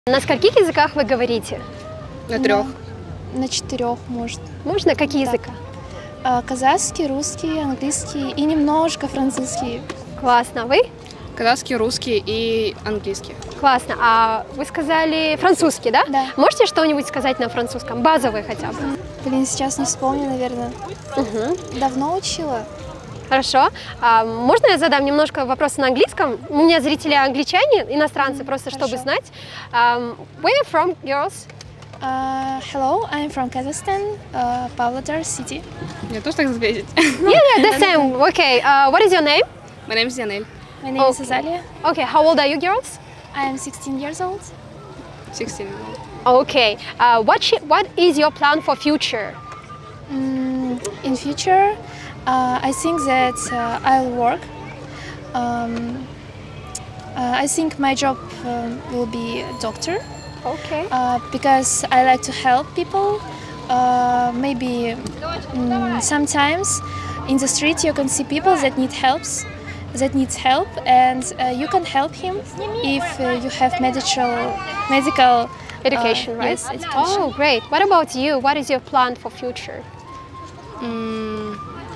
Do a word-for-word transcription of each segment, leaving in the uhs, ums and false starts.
На скольких языках вы говорите? На трех. На, на четырех, может. Можно? Какие Да. языка? А, казахский, русский, английский и немножко французский. Классно. Вы? Казахский, русский и английский. Классно. А вы сказали французский, да? Да. Можете что-нибудь сказать на французском? Базовый хотя бы. Блин, сейчас не вспомню, наверное. Угу. Давно учила. Хорошо. А можно я задам немножко вопросы на английском? У меня зрители англичане, иностранцы, просто Хорошо. чтобы знать. Um, where are you from, girls? Uh, hello, I'm from Kazakhstan, uh, Pavlodar city. Мне тоже так ответить? Yeah, yeah, the same. Okay. Uh, what is your name? My name is Янель. My name is Azalia. Okay. How old are you, girls? I am sixteen years old. sixteen. Okay. Uh, what sh what is your plan for future? Mm, in future, uh, I think that uh, I'll work. Um, uh, I think my job um, will be a doctor. Okay. Uh, because I like to help people. Uh, maybe mm, sometimes in the street you can see people that need helps, that needs help, and uh, you can help him if uh, you have medical medical Education, uh, right? Yes, education. Oh, great. What about you? What is your plan for future? Mm,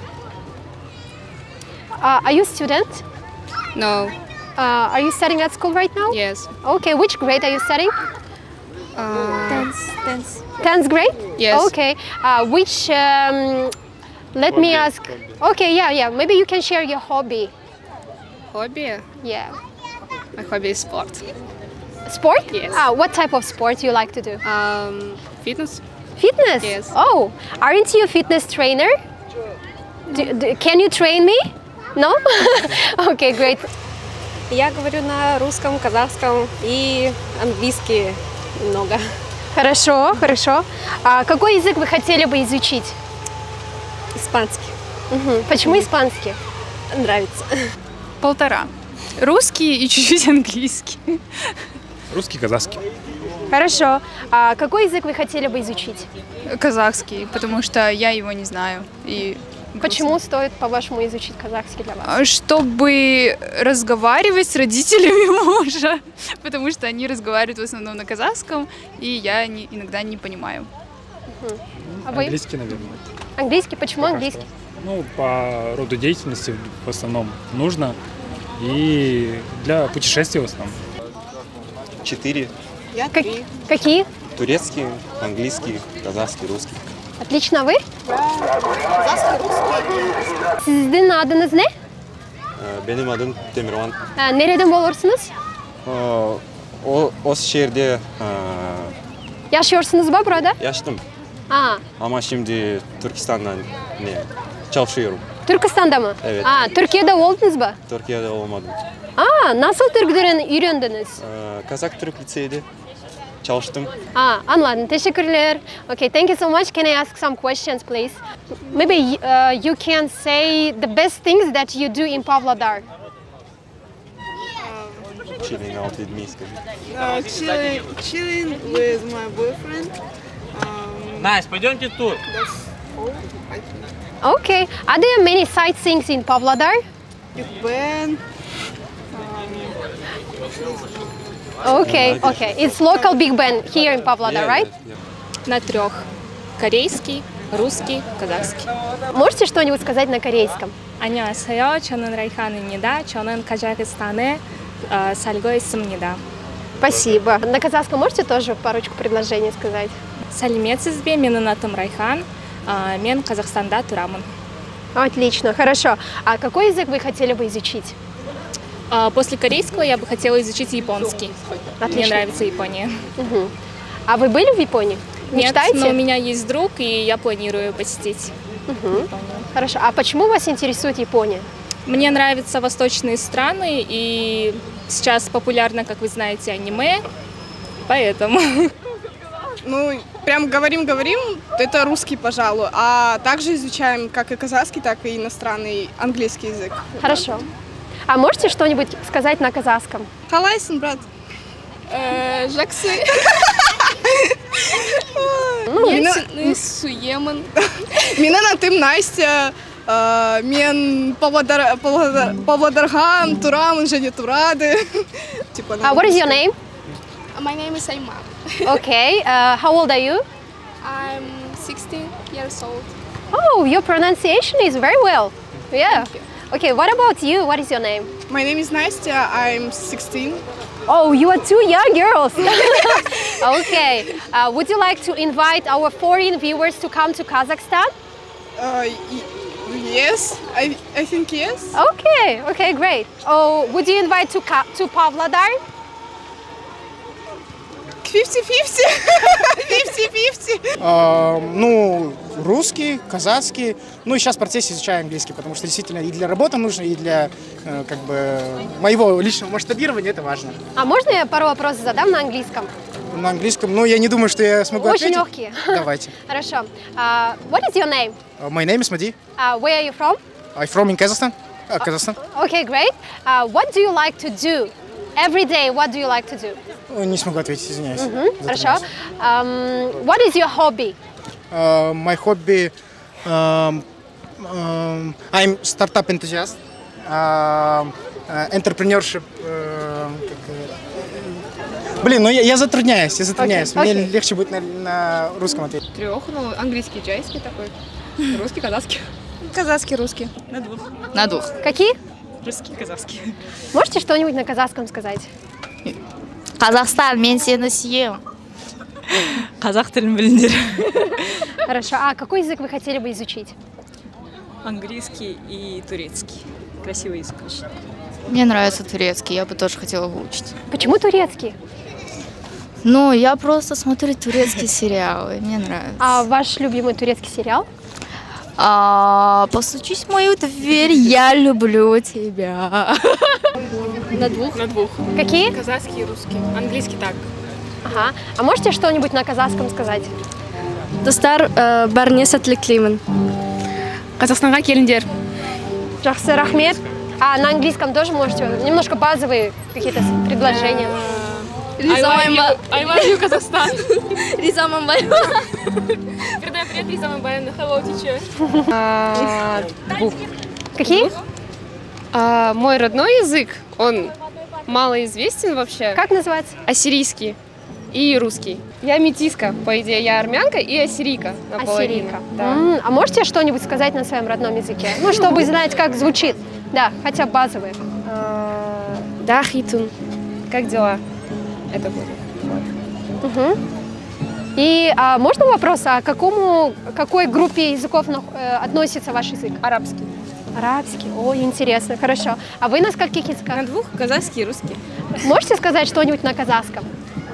Uh, are you a student? no. Uh, are you studying at school right now? Yes. Okay. Which grade are you studying? Uh, Dance, dance. tenth grade? Yes. Okay. Uh, which, um, let me ask. Okay, yeah, yeah. Maybe you can share your hobby. hobby? Yeah. My hobby is sport. Sport? Yes. Uh, what type of sport you like to do? Um, fitness? Fitness? Yes. Oh, aren't you a fitness trainer? Do, do, can you train me? No? Okay, great. Я говорю на русском, казахском и английский много. Хорошо, хорошо. А какой язык вы хотели бы изучить? Испанский. Мгм. Почему испанский? Нравится. Полтора. Русский и чуть-чуть английский. Русский, казахский. Хорошо. А какой язык вы хотели бы изучить? Казахский, потому что я его не знаю. И Почему стоит, по-вашему, изучить казахский для вас? чтобы разговаривать с родителями мужа, потому что они разговаривают в основном на казахском, и я не, иногда не понимаю. А вы? Английский, наверное. Английский? Почему Пока английский? что. Ну, по роду деятельности в основном нужно. И для путешествий в основном. Четыре. Как- какие? Турецкий, английский, казахский, русский. Отлично, вы? Sizin adınız ne? Ee, Benim adım Demirvan. Ha, nereden olursunuz? Ee, O, o şehirde ee, Yaşıyorsunuz mu burada? yaşadım. Aa, Ama şimdi Türkistan'dan ne, çalışıyorum. Türkistan'da mı? Evet. Aa, Türkiye'de oldunuz mu? Türkiye'de olmadım. Aa, nasıl Türkçe öğrendiniz? Ee, Kazak Türk Lisey'de çalıştım. Aa, anladım. Teşekkürler. Okay, thank you so much. Can I ask some questions, please? Maybe uh, you can say the best things that you do in Pavlodar. Chilling out with me, скажи. Uh, chilling, chilling with my boyfriend. Um, Настя, пойдемте тут. that's all, I think. Okay. Are there many sightseeings in Pavlodar? Big Ben. Okay, okay. It's local Big Ben here in Pavlodar, Yeah, right? yeah, yeah. На трех. Корейский, русский, казахский. Можете что-нибудь сказать на корейском? 안녕하세요. 저는 라이хан입니다. 저는 카자흐стан에 살고 있습니다. Спасибо. На казахском можете тоже парочку предложений сказать? Сәлеметсіз бе? Менің атым Райхан. А, Мен Казахстанда тұрамын. Отлично, хорошо. А какой язык вы хотели бы изучить? А, После корейского я бы хотела изучить японский. Мне Отлично. нравится Япония. Мгм. А вы были в Японии? Нет, Мечтаете? но у меня есть друг, и я планирую посетить Мгм. Японию. Хорошо. А почему вас интересует Япония? Мне нравятся восточные страны, и сейчас популярно, как вы знаете, аниме, поэтому. Ну, прям говорим-говорим, это русский, пожалуй. А также изучаем как и казахский, так и иностранный английский язык. Хорошо. А можете что-нибудь сказать на казахском? Халайсың, брат. Жаксы. Ну, Суемын. Менің атым Настя. Ә, мен Павлодар, Павлодар, Павлодархан, тұрамын және тұрады. Типа, Uh, what is your name? My name is Ayman. Okay, uh, how old are you? I'm sixteen years old. Oh, your pronunciation is very well. Yeah. Okay, what about you? What is your name? My name is Nastya, I'm sixteen. Oh, you are two young girls. Okay, uh, would you like to invite our foreign viewers to come to Kazakhstan? Uh, yes, I, I think yes. Okay, okay, great. Oh, would you invite to, Ka to Pavlodar? фифти-фифти. фифти-фифти. Ну, русский, казахский. Ну и сейчас в процессе изучаю английский, потому что действительно и для работы нужно, и для как бы моего личного масштабирования это важно. А можно я пару вопросов задам на английском? На английском, ну я не думаю, что я смогу Очень ответить. легкие. Давайте. Хорошо. Uh, what is your name? Uh, my name is Madi. Uh, where are you from? I'm from in Kazakhstan. Uh, Kazakhstan. Okay, great. Uh, what do you like to do? Every day, what do you like to do? Не смогу ответить, извиняюсь. Mm-hmm. Хорошо. Um, what is your hobby? Uh, my hobby, um, um, I'm startup enthusiast, uh, uh, entrepreneurship. Uh, Блин, ну я, я затрудняюсь, я затрудняюсь. Okay. Мне okay. легче будет на, на русском ответить. Трех, ну английский, джайский такой, русский, казахский. Казахский, русский. На двух. На двух. Какие? Русский, казахский. Можете что-нибудь на казахском сказать? Казахстан, мен сені сүйем. Казах тілін біліңдер. Хорошо. А какой язык вы хотели бы изучить? Английский и турецкий. Красивый язык. Мне нравится турецкий, я бы тоже хотела выучить. Почему турецкий? Ну, я просто смотрю турецкие сериалы, мне нравится. А ваш любимый турецкий сериал? А, постучись в мою дверь, я люблю тебя. На двух. На двух. Какие? Казахский и русский. Английский так. Ага. А можете что-нибудь на казахском сказать? Достар, бәріне сәттілік. Казахстанға келіңдер. Жақсы, рахмет. А на английском тоже можете? Немножко базовые какие-то предложения. I love you, I love you, Казахстан. Риза Мамбаева. Передай привет Риза Мамбаевна. Hello, teacher. Двух. Какие? А, мой родной язык, он малоизвестен вообще. Как называется? Ассирийский и русский. Я метиска, по идее, я армянка и ассирийка наполовину. Ассирийка. Да. М-м, а можете что-нибудь сказать на своем родном языке? Ну, чтобы знать, как звучит. Да, хотя бы базовые. Да, хитун. Как дела? Это будет. Угу. И а, можно вопрос, а к какому, какой группе языков э, относится ваш язык? Арабский. Арабский. Ой, интересно, хорошо. А вы на скольких языках? На двух, казахский и русский. Можете сказать что-нибудь на казахском?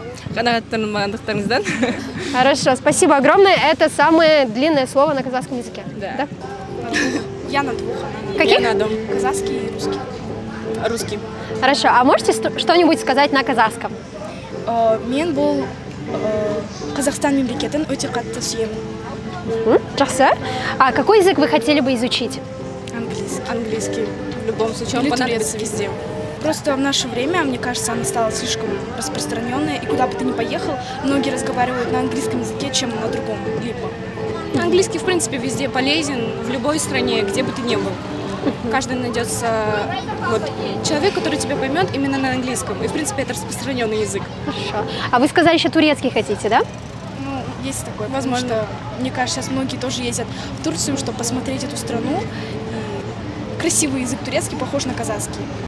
Хорошо, спасибо огромное. Это самое длинное слово на казахском языке. Да. Да? Я на двух. Какие? Я на дом. Казахский и русский. Русский. Хорошо, а можете что-нибудь сказать на казахском? Мен бұл Казахстан мемлекетін өте қатты сүйемін. Жақсы. А какой язык вы хотели бы изучить? Английский. Английский. В любом случае, он понадобится везде. Просто в наше время, мне кажется, она стала слишком распространенной, и куда бы ты ни поехал, многие разговаривают на английском языке, чем на другом. Либо. Английский, в принципе, везде полезен, в любой стране, где бы ты ни был. Каждый найдется вот, человек, который тебя поймет именно на английском. И, в принципе, это распространенный язык. Хорошо. А вы сказали, еще турецкий хотите, да? Ну, есть такое. Возможно, что, мне кажется, сейчас многие тоже ездят в Турцию, чтобы посмотреть эту страну. И красивый язык турецкий похож на казахский.